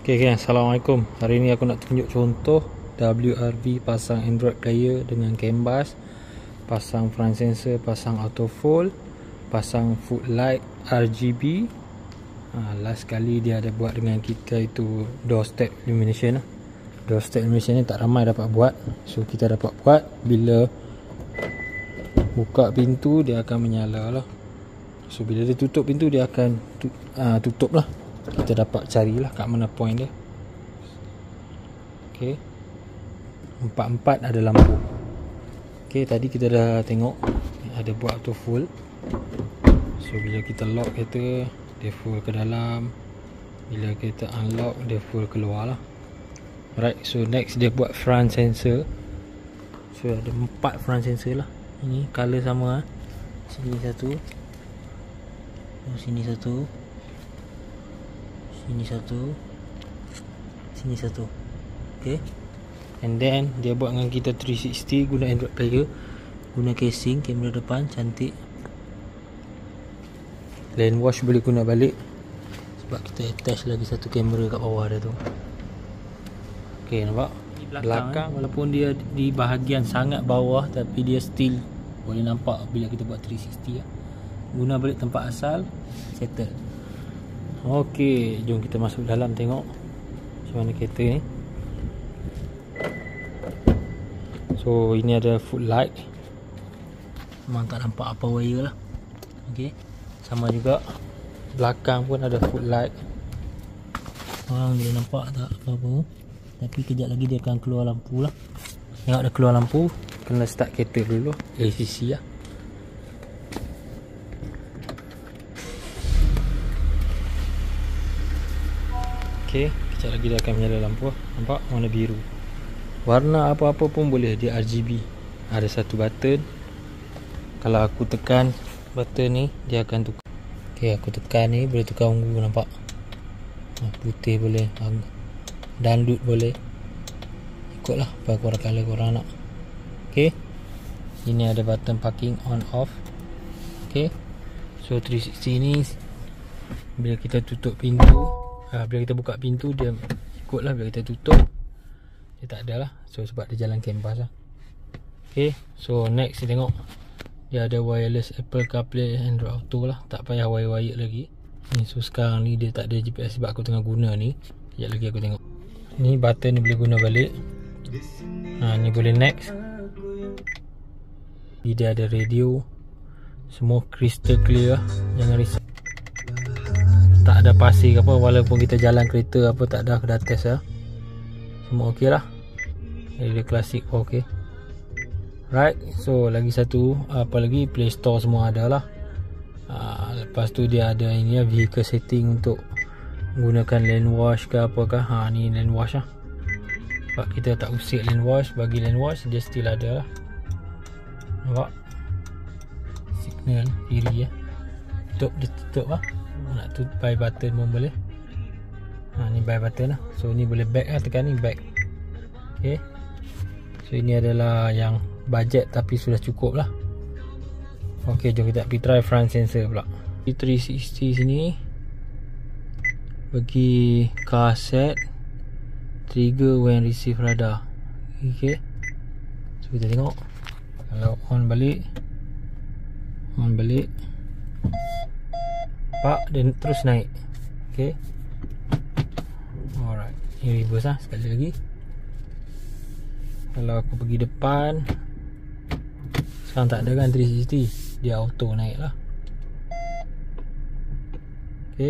Okay, Assalamualaikum. Hari ni aku nak tunjuk contoh WRV pasang Android player dengan CAN bus, pasang front sensor, pasang auto fold, pasang footlight RGB. Last kali dia ada buat dengan kita itu doorstep illumination lah. Doorstep illumination ni tak ramai dapat buat, so kita dapat buat. Bila buka pintu dia akan menyala lah. So bila dia tutup pintu dia akan tutup lah. Kita dapat carilah kat mana point dia. Okay, empat-empat ada lampu. Okay, tadi kita dah tengok ada buat auto full. So bila kita lock kereta, dia full ke dalam. Bila kita unlock, dia full keluar lah. Alright, so next dia buat front sensor. So ada 4 front sensor lah. Ini color sama. Sini satu, sini satu, sini satu, sini satu. Okay, and then dia buat dengan kita 360 guna Android player, guna casing, kamera depan cantik. Lane wash boleh guna balik sebab kita attach lagi satu kamera kat bawah dia tu. Okay, nampak belakang walaupun dia di bahagian sangat bawah, tapi dia still boleh nampak bila kita buat 360 lah. Guna balik tempat asal, settle. Ok, jom kita masuk dalam tengok macam mana kereta ni. So ini ada footlight, memang tak nampak apa wire lah. Ok, sama juga belakang pun ada footlight. Orang boleh nampak tak apa-apa, tapi kejap lagi dia akan keluar lampu lah. Tengok dah keluar lampu, kena start kereta dulu, ACC lah. Ok, kejap lagi dia akan menyala lampu. Nampak warna biru. Warna apa-apa pun boleh, dia RGB. Ada satu button. Kalau aku tekan button ni, dia akan tukar. Ok, aku tekan ni, boleh tukar ungu, nampak? Putih boleh, dangdut boleh. Ikutlah apa korang color korang nak. Ok, ini ada button parking on off. Ok, so 360 ni bila kita tutup pintu, bila kita buka pintu dia ikutlah. Bila kita tutup dia tak ada lah, so sebab dia jalan CAN bus lah. Ok, so next kita tengok dia ada wireless Apple CarPlay, Android Auto lah, tak payah wire-wire lagi ni. So sekarang ni dia tak ada GPS sebab aku tengah guna ni. Sekejap lagi aku tengok. Ni button ni boleh guna balik. Ni boleh next. Dia ada radio, semua crystal clear, jangan risau. Tak ada pasir ke apa, walaupun kita jalan kereta apa tak ada, aku dah test lah. Semua ok lah. Dia klasik ok. Right, so lagi satu, apa lagi, Play Store semua ada lah. Lepas tu dia ada ini lah, vehicle setting untuk gunakan lane wash ke apakah. Ni lane wash lah. Sebab kita tak usik lane wash, bagi lane wash dia still ada lah. Nampak signal kiri ya. Tutup, dia tutup lah. Nak tutup buy button pun boleh. Ni buy button lah. So ni boleh back lah, tekan ni back. Ok, so ini adalah yang budget tapi sudah cukup lah. Ok, jom kita pergi try front sensor pula. Di 360 sini bagi car set, trigger when receive radar. Ok, so kita tengok. Kalau on balik, pak dia terus naik. Ok, alright, ini reverse lah. Sekali lagi, kalau aku pergi depan, sekarang tak ada kan 360, dia auto naik lah. Ok,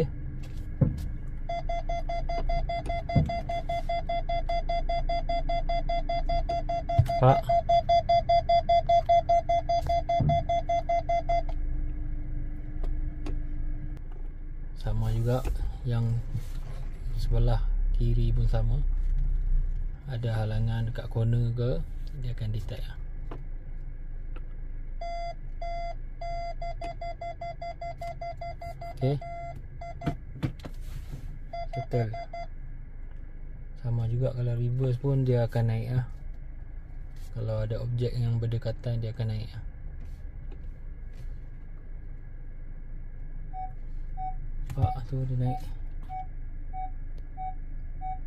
pak sama juga, yang sebelah kiri pun sama. Ada halangan dekat corner ke, dia akan detect lah. Ok, settle. Sama juga kalau reverse pun dia akan naik lah. Kalau ada objek yang berdekatan dia akan naik lah. Pak tu dia naik.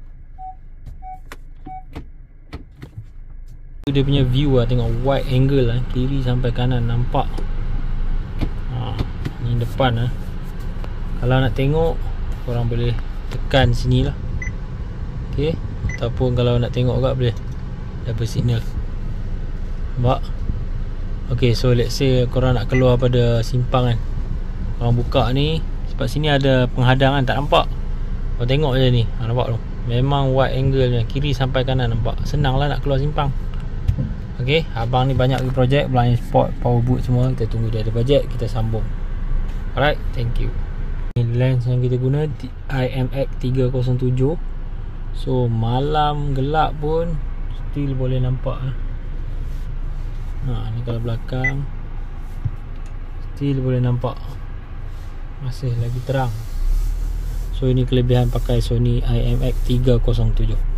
Dia punya view lah, tengok wide angle lah, kiri sampai kanan nampak. Ni depan lah. Kalau nak tengok, korang boleh tekan sini lah. Okay, ataupun kalau nak tengok kat boleh dapat signal. Nampak? Okay, so let's say korang nak keluar pada simpang kan, korang buka ni, sebab sini ada penghadang kan, tak nampak. Korang tengok je ni, nampak tu, memang wide angle ni, kiri sampai kanan nampak. Senang lah nak keluar simpang. Okay, abang ni banyak lagi projek, blind spot, power boot semua. Kita tunggu dia ada bajet, kita sambung. Alright, thank you. Ni lens yang kita guna, IMX 307. So malam gelap pun still boleh nampak. Ni kalau belakang still boleh nampak, masih lagi terang. So ini kelebihan pakai Sony IMX 307.